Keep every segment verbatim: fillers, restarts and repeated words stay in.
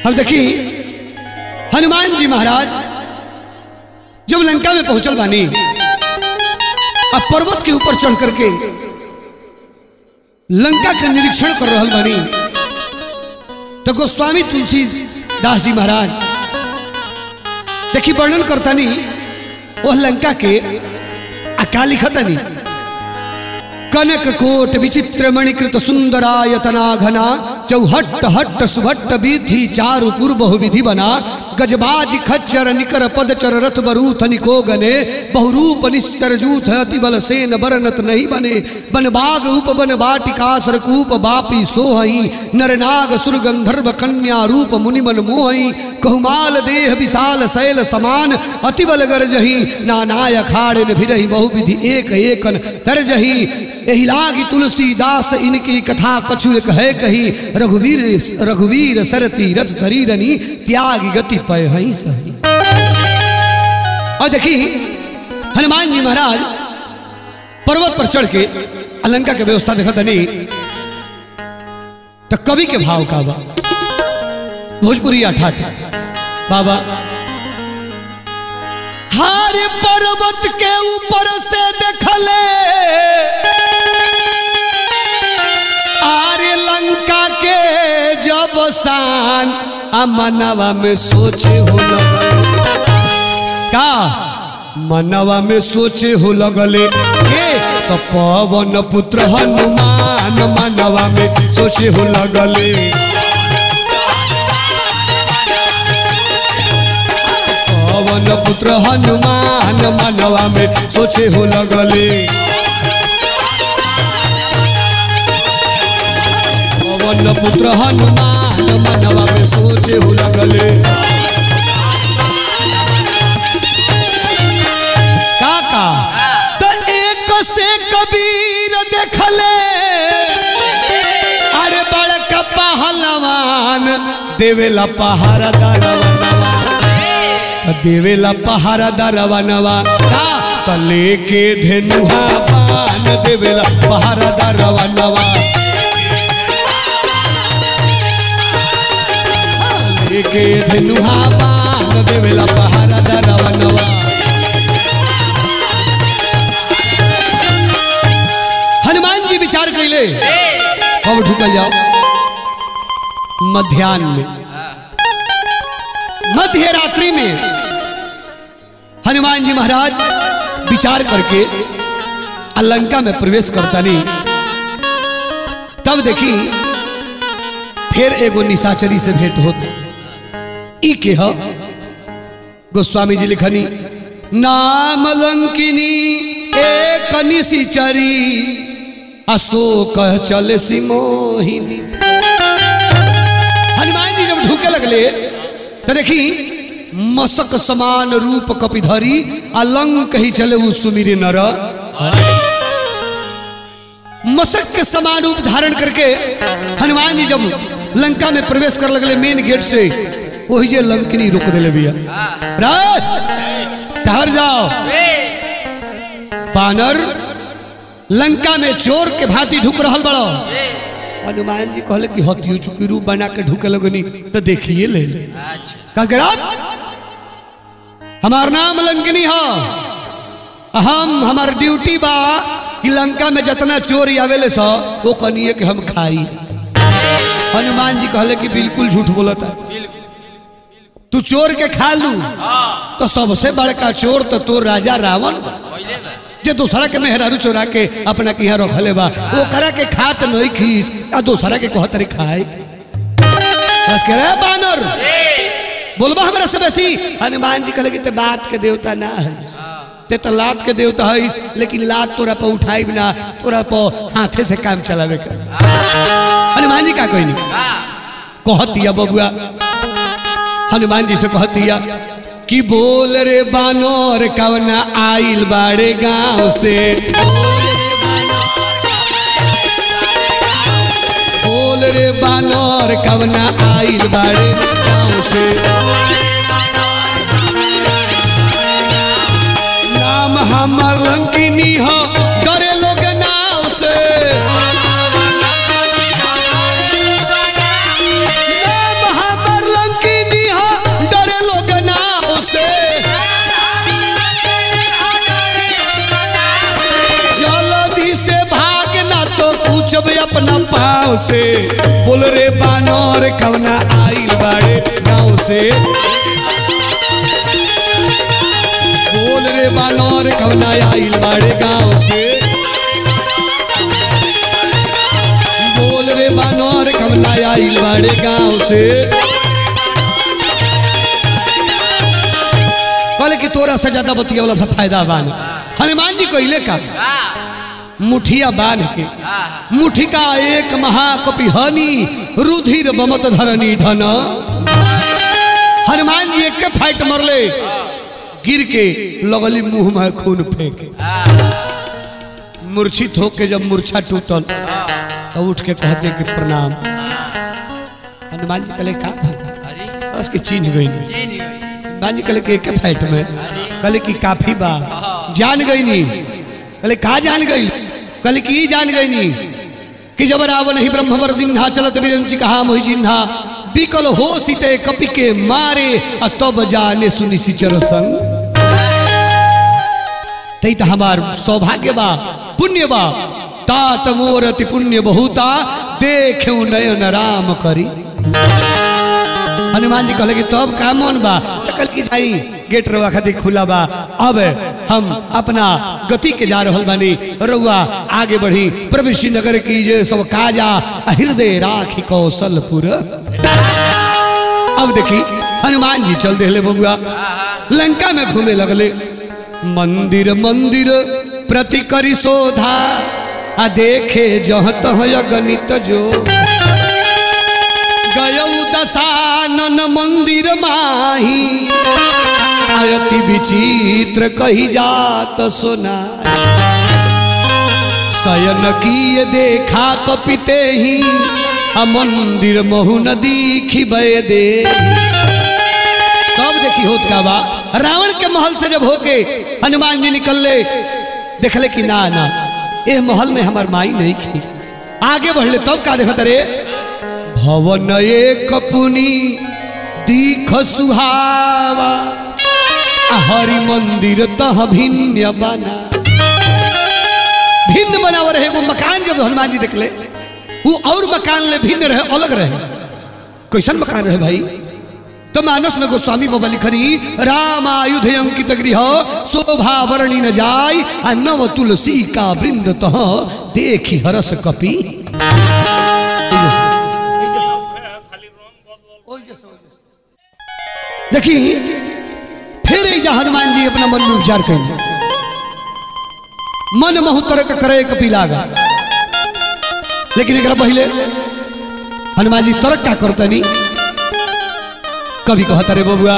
अब देखी हनुमान जी महाराज जब लंका में पहुंचल बानी, अब पर्वत के ऊपर चढ़ करके लंका का निरीक्षण कर रहल बानी, तो गोस्वामी तुलसीदास जी महाराज देखी वर्णन करतानी वह लंका के अका लिखतनी। कनक कोट विचित्र मणिकृत सुंदरायतना घना, चौहट्ट हट्ट सुभट्ट विधि चारु पूर्व विधि बना, गजबाज खच्चर निकर पदचर रथ बरूथ निको गने, बहुरूप निश्चर जूथ अति बल सेन बरनत नहीं बने, बन बाग उप बन बाटिका सरकूप बापी सोहई, नरनाग सुर गंधर्व कन्या रूप मुनिमन मोहई, कहुमाल देह विशाल शैल समान, अति बल गरजही नानाय अखाड़े न भिरही बहुविधि एक एकन तरजही, एहि लागी तुलसीदास इनकी कथा कछु एक है कही, रघुवीर रघुवीर सरती रथ शरीरनी, त्यागी गति पय हई सही। और देखी हनुमान जी महाराज पर्वत पर चढ़ के अलंका के व्यवस्था देखा तनी, तो कवि के भाव का बा भोजपुरी ठाठ बाबा, हर पर्वत के ऊपर से देखले आरे लंका के जब शान, मनवा में सोचे हो लगले का, मनवा में सोचे हो लगले के, तो पवन पुत्र हनुमान मनवा में सोचे हो लगले, पवन पुत्र हनुमान मनवा में सोचे हो लगले, पवन पुत्र हनुमान मनवा में सोचे हो लगले। काका तो एक से कबीर देखले अरे बड़का पहलवान, देवेला पहाड़ा दरवनवा, देवेला पहाड़ा दरवनवा, तो लेके धेनुहा पान, देवेला पहाड़ा दरवनवा, के धेनुहा बान, देवेला पहाड़ा दरवनवा। हनुमान जी विचार कैले कब ढुकल जाओ, मध्याह्न में, मध्य रात्रि में हनुमान जी महाराज विचार करके अलंका में प्रवेश करता नहीं। तब देखी फिर एगो निशाचरी से भेंट होता, ई के ह गोस्वामी जी लिखनी, नाम लंकिनी एक निशिचरी, अशोक चले सिमोहिनी। हनुमान जी जब ढूके लगले तो देखी मसक समान रूप कपिधरी, अलंक ही चले उ सुमिरे नर, मसक के समान रूप धारण करके हनुमान जी जब लंका में प्रवेश कर लगले मेन गेट से, वही जे लंकिनी रोक दिले भैया, ठहर जाओ, बानर लंका में चोर के भांति ढुक रहल बड़ो। हनुमान जी कहले कि हथियो चुकी रूप बना के ढुके लगनी, तो देखिए ले ले का हमार नाम लंकिनी हो, हम हमार ड्यूटी बा कि लंका में जितना चोर आवेले सो वो कनिए कि हम खाई। हनुमान जी कहले कि बिल्कुल झूठ बोलता, तू चोर के खा लू तो सबसे बड़का चोर तो तोर राजा रावण जे दूसरा के मेहरारू चोरा के अपना के यहाँ रखले बा, वो करा के खात नहीं खीस आ दूसरा के कहत रे खाए। बस कह रहे बानर बोलबा हमरा से बेसी। हनुमान जी कहले कि ते बात के देवता ना है, ते तो लात के देवता है, लेकिन लात तोरा पर उठाई बिना, तोरा पर हाथे से काम चलावे के। हनुमान जी का कोई नहीं कहतिया बबुआ, हनुमान जी से कहतिया कि बोल रे बानर कवना आइल बाड़े गांव से, बोल रे बानर कवना आइल बाड़े गांव से, नाम हमर लंकिनी हो डरे लोग नाव से, नाम हमर लंकिनी अपना पाँव से बोल रे बानर कवना आइल बाड़े गाँव से बोल रे बानर कवना आइल बाड़े गाँव से बोल रे बानर कवना आइल बाड़े गाँव से कहले कि तोरा से ज्यादा बतिया वाला सब फायदा बान हनुमान जी कहले का मुठिया बांध के मुठिका एक महाकपि हनी रुधिर बमत धरनी धन हनुमान जी एक फाइट मरले गिर के लगली मुंह में खून फेंके मूर्छित होके जब मूर्छा टूटल तो उठ के कहते कि प्रणाम हनुमान जी कहले का बस के चीन गई हनुमान जी कहले कि एक फाइट में कहले कि काफी बा जान गई नी कहले का जान गई कहले कि जान गई नी कि जब रावण ही ब्रह्मवर दिन्हा चलत विरंची कहा मोहि चिन्हा बिकल हो सीते कपि के मारे तब जाने सुनि सिचर संग तई त हमार सौभाग्य बा पुण्य बा तात मोर अति पुण्य बहुता देखे नयन राम करी हनुमान जी कहले कि तब का मन बा कल की जाई गेट रवा खातिर खुला बा अब हम अपना गति के जा रहल बानी रउआ आगे बढ़ी प्रवेशी नगर की जे सब काजा हृदय राखी कौशलपुर अब देखी हनुमान जी चल देले बबुआ लंका में घूमे लगले मंदिर मंदिर प्रति करी शोधा आ देखे जह तह गणित जो गयौ दशानन मंदिर माही अति विचित्र कही जात सुना शयन किए देखा कपिते ही आ मंदिर महु न दीखी बे दे तब देखी होत का बा रावण के महल से जब होके हनुमान जी निकलले देखले कि ना ना ए महल में हमार माई नहीं खी आगे बढ़ले तब का देखत रे भवन एक पुनी दीख सुहावा हरि मंदिर तह भिन्न बना भिन्न बनाव रहे वो मकान जब हनुमान जी देखले वो और मकान ले भिन्न रहे अलग रहे कैसन मकान रहे भाई तो मानस में गोस्वामी बाबा लिखनी राम आयुध अंकित गृह शोभा वर्णी न जाय आ नव तुलसी का वृंद तह देखी हरस कपि देखी फिर जा हनुमान जी अपना मन में विचार कर मन महु तर्क करे कपि लागा लेकिन एक पहले हनुमान जी तर्क का करतनी कभी कहता रे बबुआ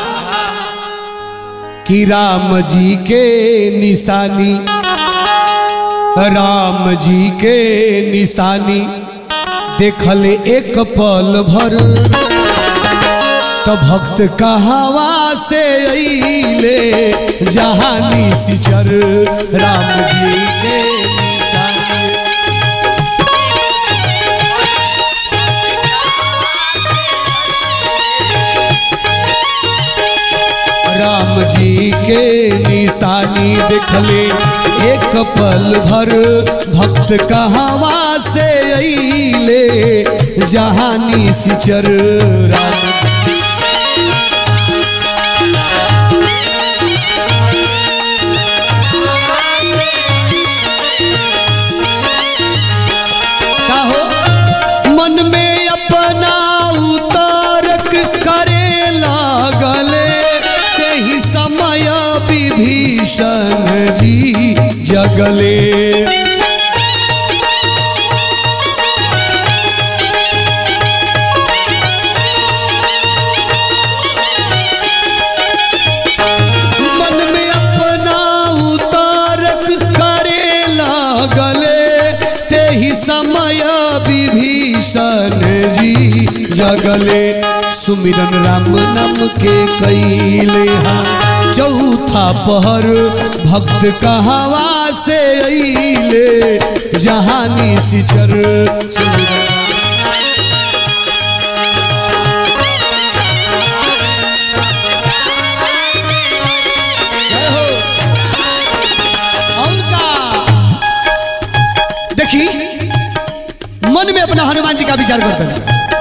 कि राम जी के निशानी राम जी के निशानी देखले एक पल भर तो भक्त कहावा से अइले जहानी सिचर राम जी के निशानी राम जी के निशानी देखले एक पल भर भक्त कहावा से अइले जहानी सिचर राम मन में अपना उतारक करे लागले कहीं समय विभीषण जी जगले मन में अपना उतारक करे लागले तेहि समय विभीषण जी जगले सुमिरन राम नाम के कैले हाँ चौथा पहर भक्त कहावा से अइले जहानी सिचर सुमिरन हनुमान जी का विचार करते हैं।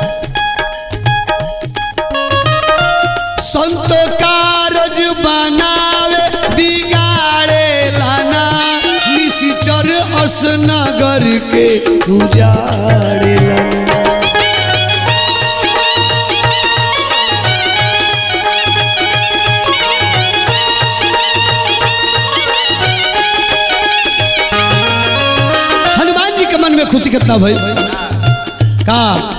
संतो कारज बनावे बिगाड़े लाना, निशिचर अस नगर के उजाड़े लाना। खुशी कितना भाई का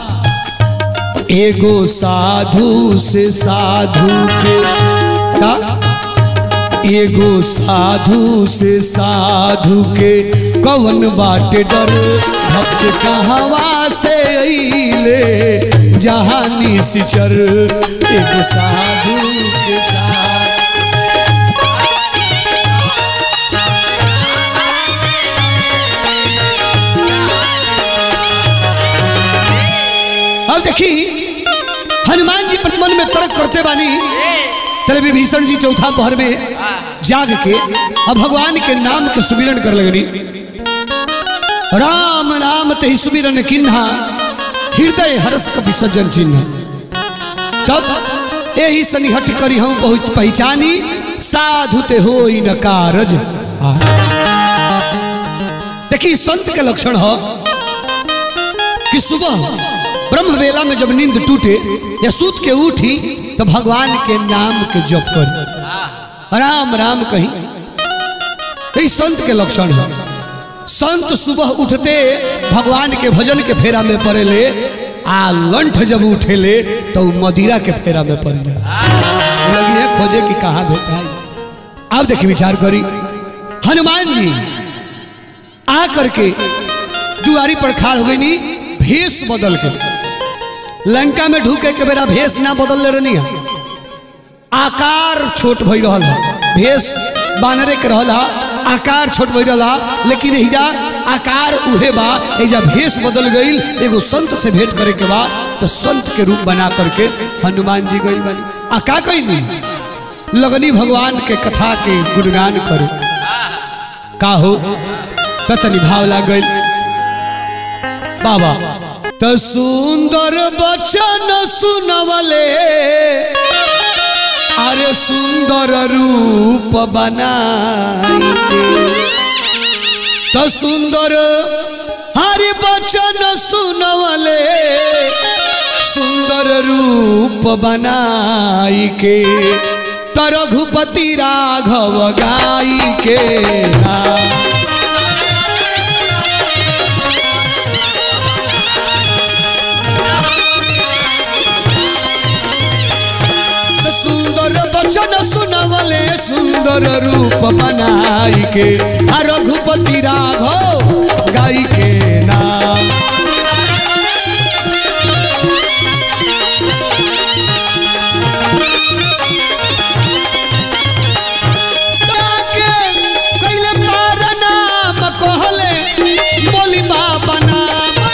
एगो साधु से साधु के का एगो साधु से साधु के कवन बाटे डर, भक्त कहवा से अइले जहानी सिचर। एगो साधु के साधु देखी हनुमान जी मन में तर्क करते बानी, तले विभीषण जी चौथा पहर में जाग के अब भगवान के नाम के सुमिरन कर लगनी। राम नाम ते ही सुमिरन किन्हा, हृदय हर्ष कपि सज्जन चिन्ह। तब यही सनिहट करी हम पहुंच पहचानी, साधु ते होई न कारज। देखी संत के लक्षण हो कि सुबह ब्रह्म वेला में जब नींद टूटे या सूत के उठी तो भगवान के नाम के जप कर, राम राम कहीं। यही संत के लक्षण है। संत सुबह उठते भगवान के भजन के फेरा में पड़े ले, आ लंठ जब उठे ले तो मदिरा के फेरा में पड़ जाए, लगी है खोजे कि कहाँ भेटाई। अब देखिए विचार करी, हनुमान जी आ करके दुआरी पर खाड़ हो गई, नी भेष बदल के लंका में ढूके के बेरा भेष ना बदल ले रही है, आकार छोट भई रहल है, भेष बानरे के रहल है, आकार छोट भई रहल है, लेकिन एजा आकार उहे बा, एजा भेष बदल गई। एगो संत से भेंट करे के बाद तो संत के रूप बना करके हनुमान जी गई बनी। आ का कही लगनी भगवान के कथा के गुणगान करे, का हो ततनी भाव लाग गई बाबा। तो सुंदर बचन सुनवले, अरे सुंदर रूप बनाई के। तो सुंदर हरि बचन सुनवले, सुंदर रूप बनाई के। तो रघुपति राघव गाई के नाम, बचन सुनवले सुंदर रूप बनाई के। आ रघुपति राघव गाई के नाम, कैले पार नाम कहले बोली बाबा नाम।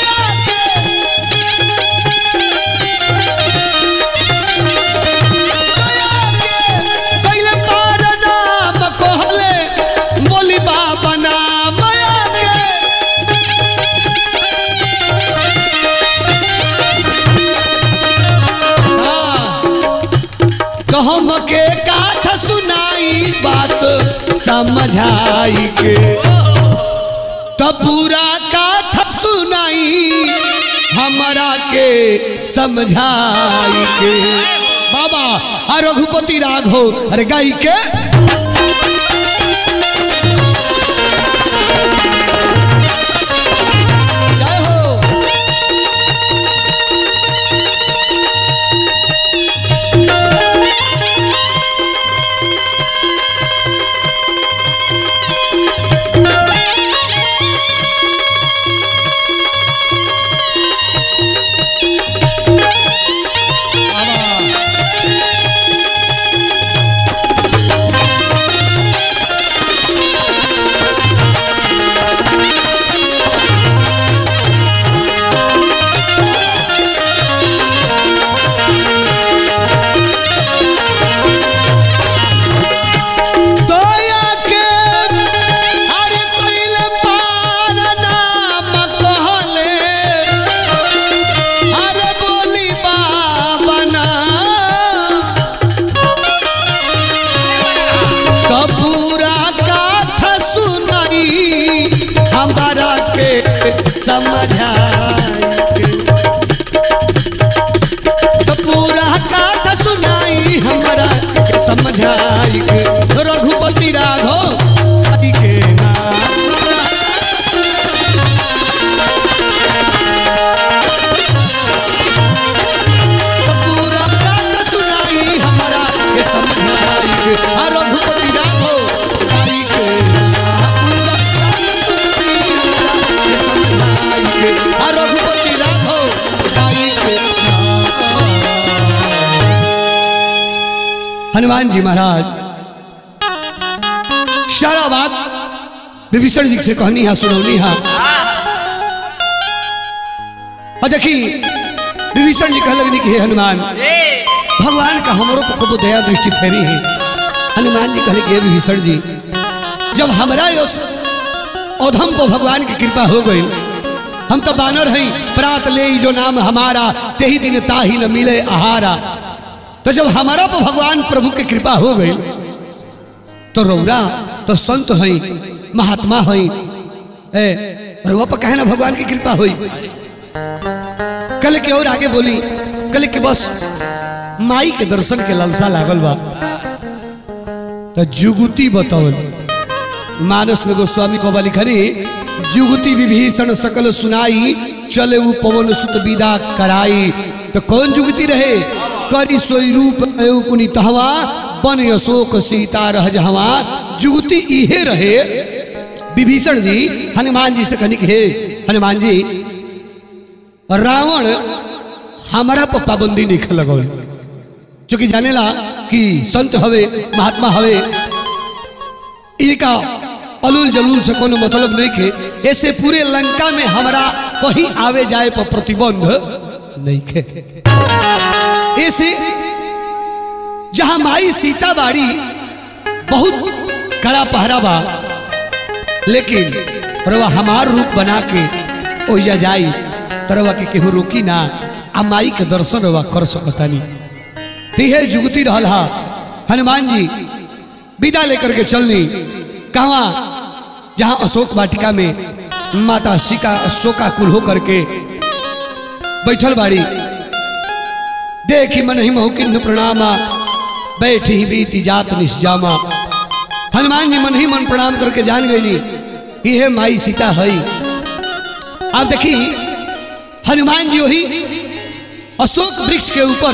हम के काथ सुनाई बात समझाई के, तो पूरा काथ सुनाई हमरा के समझाई के। बाबा आ रघुपति राघव अरे गाई के जय हो। हनुमान जी महाराज सारा बात विभीषण जी से कहनी है, सुनौनी है। और देखी विभीषण जी कह लगनी कि हे हनुमान, भगवान का हमारो पर को दया दृष्टि फेरी है। हनुमान जी कहले कि हे विभीषण जी, जब हमारा औधम पर भगवान की कृपा हो गई, हम तो बानर हैं, प्रात ले जो नाम हमारा, तेही दिन ताही न मिले आहारा। तो जब हमारा पर भगवान प्रभु की कृपा हो गई, तो रौरा तो संत हैं, महात्मा हैं, ए रौरा पर कहे ना भगवान की कृपा हुई। कल के और आगे बोली, कल के बस माई के दर्शन के लालसा लागल बा। तो जुगुती बताओ, मानस में गोस्वामी बाबा लिखनी, जुगुती विभीषण सकल सुनाई, चले वो पवन सुत विदा कराई। तो कौन जुगती रहे? करी सोई रूप पुनितहवा, बन अशोक सीता रह जहवा। जुगती इहे रहे। विभीषण जी हनुमान जी से कहनी कि हे हनुमान जी, रावण हमारा पर पाबंदी नहीं लगौल, चूंकि जानेला कि संत हवे, महात्मा हवे, इनका अलूल जलूल से कोनो मतलब नहीं खे। ऐसे पूरे लंका में हमारा कहीं आवे जाए पर प्रतिबंध नहीं खे। ऐसे जहां माई सीता बाड़ी बहुत कड़ा पहरा बा, लेकिन रवा हमार रूप बना के ओइजा जाई, तरवा के केहू रोकी ना, आ माई के दर्शन रवा कर सकता नहीं। तिहे जुगती रहल हा। हनुमान जी विदा लेकर के चलनी कहवा, जहां अशोक वाटिका में माता सीता अशोका कुल होकर के बैठल बाड़ी। देखी मन ही महु किन्न प्रणामा, बैठी ही बीती जात निष्जामा। हनुमान जी मन ही मन प्रणाम करके जान गई ये माई सीता है। आप देखी हनुमान जी वही अशोक वृक्ष के ऊपर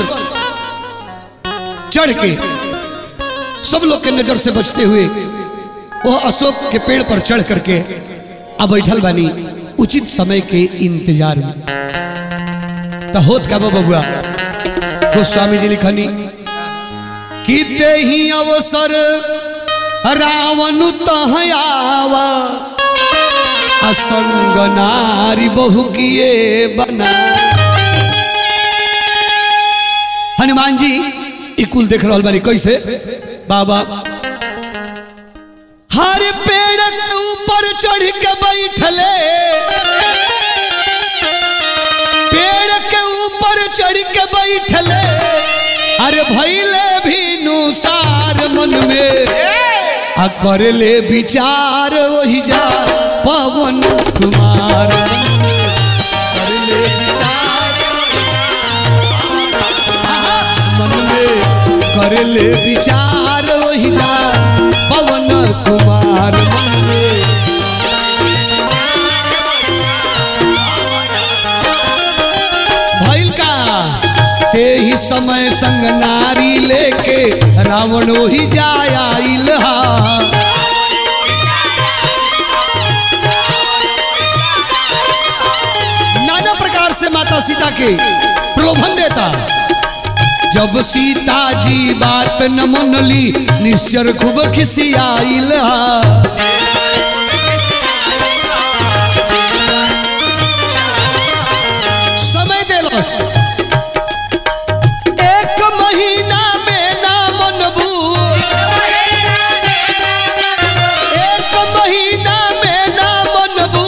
चढ़ के सब लोग के नजर से बचते हुए वह अशोक के पेड़ पर चढ़ करके अब बैठल बानी उचित समय के इंतजार में। तो होत का बबुआ गोस्वामी जी लिखनी कि ते ही अवसर रावण तहयावा, असंग नारी बहु किए बना। हनुमान जी इकुल देख रहा बानी कैसे बाबा हर पेड़ के ऊपर चढ़ के बैठले, पेड़ के ऊपर चढ़ के बैठले, अरे भैले भी नुसार मन में आ कर ले विचार वही जा पवन कुमार। कर ले विचार मन में, कर ले विचार वही जा पवन कुमार मन में। भइल का ते ही समय संग नारी लेके रावण वही जाया इल्हा। नाना प्रकार से माता सीता के प्रलोभन देता। जब सीता जी बात न मनली, निश्चर खूब खिसियाइल। समय देलस एक महीना में ना मनबू, एक महीना में ना मनबू,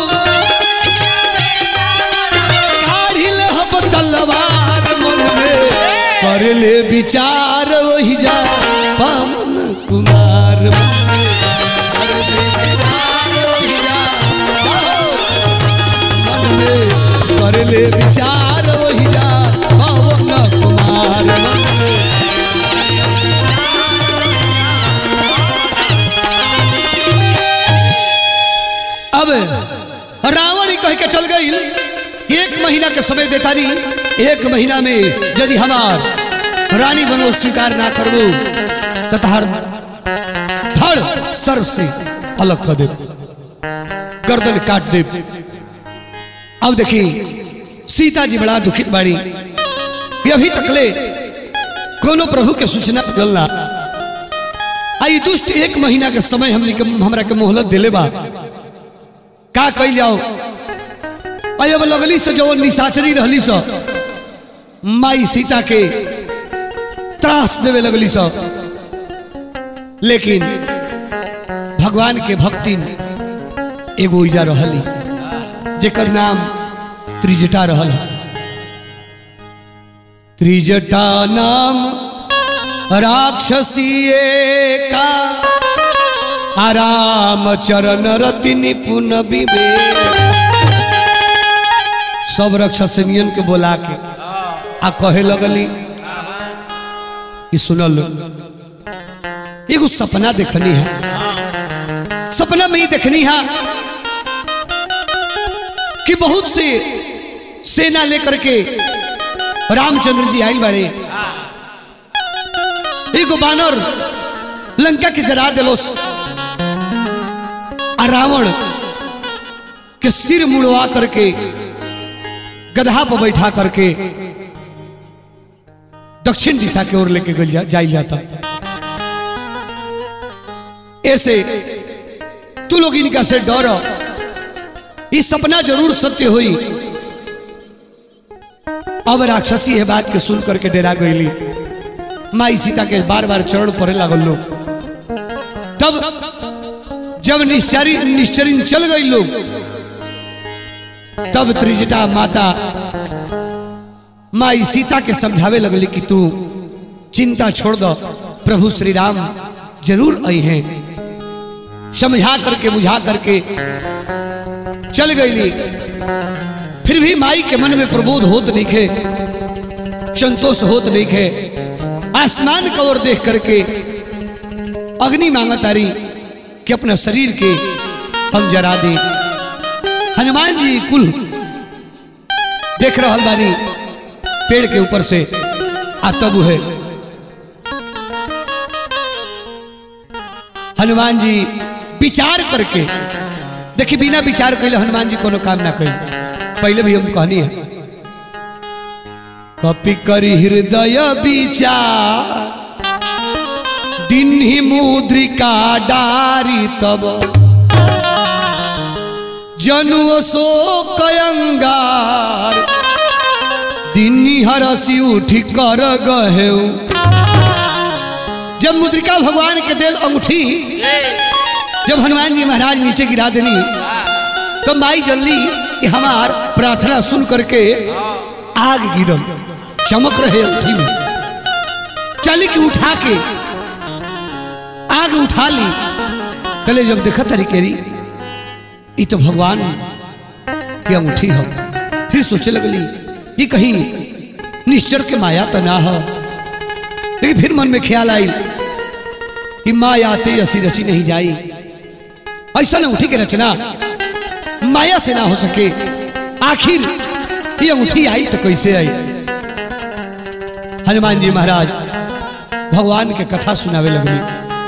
काढ़िल हब तलवार मन में, कर ले विचार वही जा पवन कुमार मन में। कर ले विचार वही जा मन में, कर ले विचार वही जा पवन कुमार मन में। अब रावण ही कह के चल गई एक महीना के समय देता नहीं, एक महीना में यदि हमार रानी बनो स्वीकार ना करबो तो तहार धड़ सर से अलग कर दे, गर्दन काट दे। अब देखी सीता जी बड़ा दुखित बाड़ी, अभी तकले कोनो प्रभु के सूचना मिलना आई दुष्ट एक महीना के समय हमने के हमरा के मोहलत दिले बा का कइल जाओ आई अब लगली से जो निशाचरी रहली सो माई सीता के त्रास देवे लगली सो लेकिन भगवान के भक्ति एगो इजा रहली जेकर नाम त्रिजटा रहल। त्रिजटा नाम राक्षसी का आराम चरण रति निपुण विवेक। सब राक्षसनियन के बोला के आ कहे लगली कि सुनल एगो सपना देखनी है, सपना में ही देखनी है कि बहुत से सेना लेकर के रामचंद्र जी आयल बारे। एगो बानर लंका के जरा दिलोस आ रावण के सिर मुड़वा करके गधा पर बैठा करके दक्षिण दिशा की ओर लेके जाई जाता। ऐसे तू लोग इनका से डरो, ये सपना जरूर सत्य हुई। अब राक्षसी है बात के सुन करके डरा गईली। माई सीता के बार बार चरण पड़े लागल लोग। तब जब निश्चरी निश्चरिन चल गई लोग, तब त्रिजटा माता माई सीता के समझावे लगली कि तू चिंता छोड़ दो, प्रभु श्री राम जरूर आई हैं। समझा करके बुझा करके चल गईली। फिर भी माई के मन में प्रबोध होत नहीं खे, संतोष होत नहीं खे। आसमान की ओर देख करके अग्नि मांगा तारी कि अपना शरीर के हम जरा दे। हनुमान जी कुल देख रहा बानी पेड़ के ऊपर से आतबू है। हनुमान जी विचार करके देखिए, बिना विचार कैले हनुमान जी कोनो काम ना करी। पहले भी हम कहनी है कपि करी हृदय विचार दिन ही मुद्रिका डारी तब जनुओ सो कयंगार दिन हरसी उठी कर गहे। जब मुद्रिका भगवान के दिल अंगूठी जब हनुमान जी महाराज नीचे गिरा देनी तो माई जल्दी कि हमार प्रार्थना सुन करके आग गिरल चमक रहे अंगूठी में। चली कि उठा के आग उठा ली। पहले जब देखा तरीके ये तो भगवान की अंगूठी हो। फिर सोचे लगली ये कहीं निश्चर के माया तो ना हो। लेकिन फिर मन में ख्याल आई कि माया आते ऐसी रची नहीं जाई। ऐसा अंगूठी की रचना माया से ना हो सके। आखिर ये अंगूठी आई तो कैसे आई। हनुमान जी महाराज भगवान के कथा सुनावे लगली।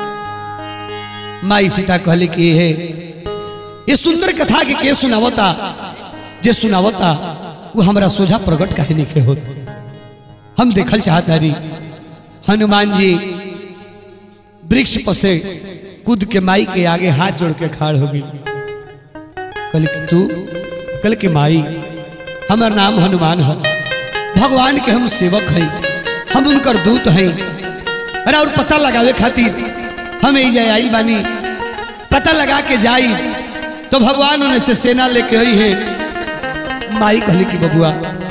माई सीता कहली कि है ये सुंदर कथा के के सुनावता, जे सुनावता वो हमारा सोझा प्रकट काहे नहीं के होत। हम देखल चाहता रही। हनुमान जी वृक्ष पर से कूद के माई के आगे हाथ जोड़ के खाड़ हो गई। कल कि तू कल के माई हमार नाम हनुमान है, भगवान के हम सेवक हैं, हम उनकर दूत हैं। अरे और पता लगावे खातिर हम यही आइल बानी। पता लगा के जाई तो भगवान उन्हें से सेना लेके आई है। माई कहली कि बबुआ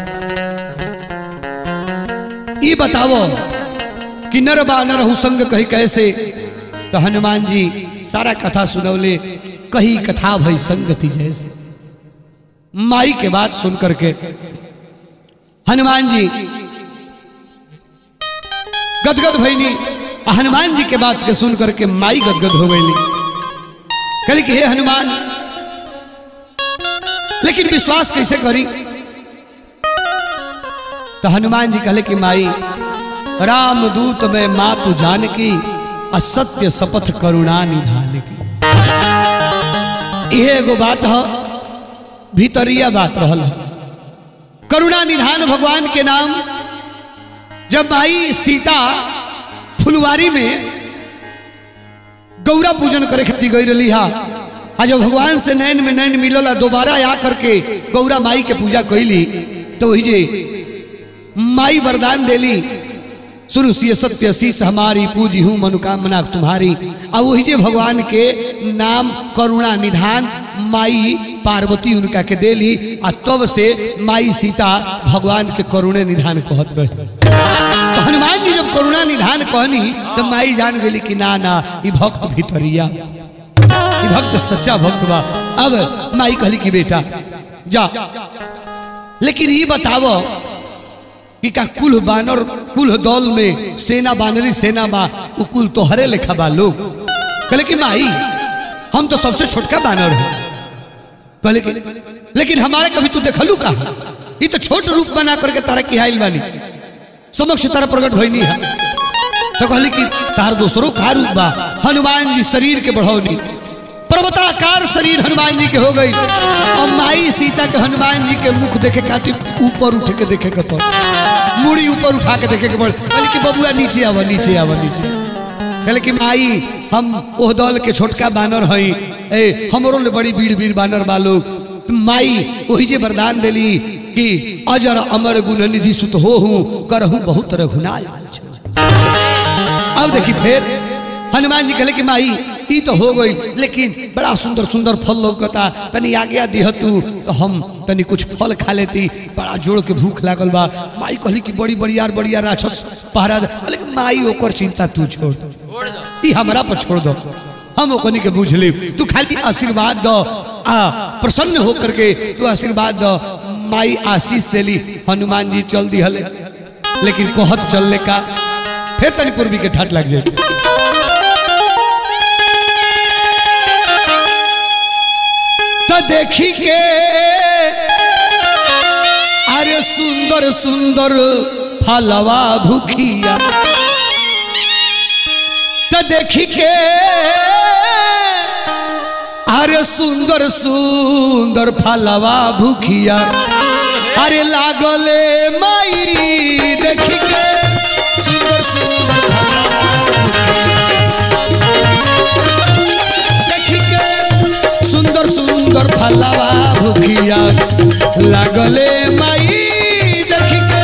ये बताओ कि नर बा नर हूं संग कही कैसे। तो हनुमान जी सारा कथा सुनौले, कही कथा भई संगति जैसे। माई के बात सुन करके हनुमान जी गदगद भईनी। हनुमान जी के बात के सुन करके माई गदगद हो गई। कहली कि हे हनुमान, लेकिन विश्वास कैसे करी। तो हनुमान जी कहले कि माई राम दूत में मातु जान की असत्य शपथ करुणा निधान की। यह एगो बात है, भीतरिया बात रहल है। करुणा निधान भगवान के नाम जब माई सीता फुलवारी में गौरा पूजन करे खातिर गई रही हा, आज जब भगवान से नैन में नैन मिलला दोबारा आ करके गौरा माई के पूजा कैली तो वही जे माई वरदान देली, सुनु सिय सत्य शीस हमारी पूजी हूँ मनोकामना तुम्हारी। अब वही जे भगवान के नाम करुणा निधान माई पार्वती उनका के देली, आ तब से माई सीता भगवान के करुणे निधान कहत रहे। तो हनुमान जी जब करुणा निधान कहनी तो माई जान गई कि ना ना ये भक्त भीतरिया, ये भक्त सच्चा भक्त बा। अब माई कहली कि बेटा जा, लेकिन ये बताओ कि का कुल बानर कुल दल में सेना बानरी सेना बा उ कुल तोहरे लेखा बा लोग? कहले कि माई हम तो सबसे छोटका बानर है। कहले कि लेकिन हमारे कभी तू देखलू कहा? ये तो छोट रूप बना करके तारा किहाइल बानी, समक्ष तारा प्रकट भइनी है। तो कहली कि तार दोसरों का रूप बा। हनुमान जी शरीर के बढ़ौनी, पर्वताकार शरीर हनुमान जी के हो गई। और माई सीता के हनुमान जी के मुख देखे खातिर ऊपर उठ के देखे के पड़, मुड़ी ऊपर उठा के देखे के पड़। कहली कि बबुआ नीचे आवा नीचे आवा नीचे। कहले कि माई हम ओह दल के छोटका बानर हई, ए हमरो ले बड़ी बीड़ बीड़ बानर बालो। माई वही जे वरदान देली कि अजर अमर गुण निधि सुत हो हूँ करहूँ बहुत रघुनाय। अब देखी फिर हनुमान जी कहले कि माई ई तो हो गई, लेकिन बड़ा सुंदर सुंदर फल लौकता, तनी आगे दिह तू तो हम तनी कुछ फल खा लेती, बड़ा जोड़ के भूख लागल बा। माई कहली कि बड़ी बढ़िया बढ़िया राक्षस पहरा दे। लेकिन माई ओकर चिंता तू छोड़ दो, ई हमरा पर छोड़ दो, हम ओकनी के बुझ ली। तू खाली आशीर्वाद दो, आ प्रसन्न होकर के तू आशीर्वाद दो। माई आशीष देली, हनुमान जी चल दी हले, लेकिन कहत चलने का फिर तनी पूर्वी के ठाट लग जाए। तो देखी के अरे सुंदर सुंदर फलवा भूखिया, तो देखी के अरे सुंदर सुंदर फलवा भूखिया, अरे लागले माई देखी के सुंदर सुंदर देखी के सुंदर सुंदर फलवा भूखिया, लागले माई देखी के।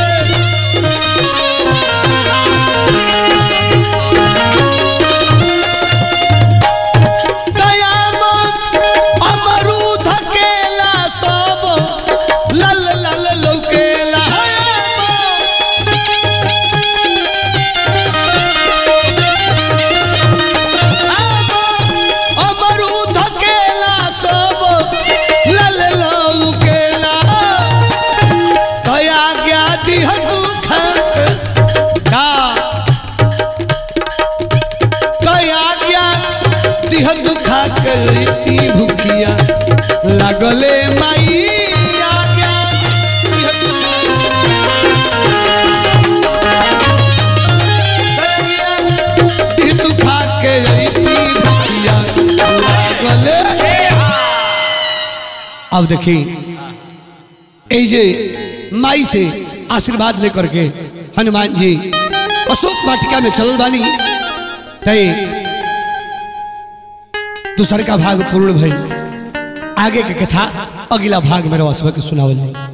भूखिया लागले माई आज्ञा, तू खा के भूखिया लागले। अब देखी जे माई से आशीर्वाद लेकर के हनुमान जी अशोक वाटिका में चल बानी। तय दूसरे का भाग पूर्ण भई, आगे के कथा अगला भाग में रवा के सुनावल जाए।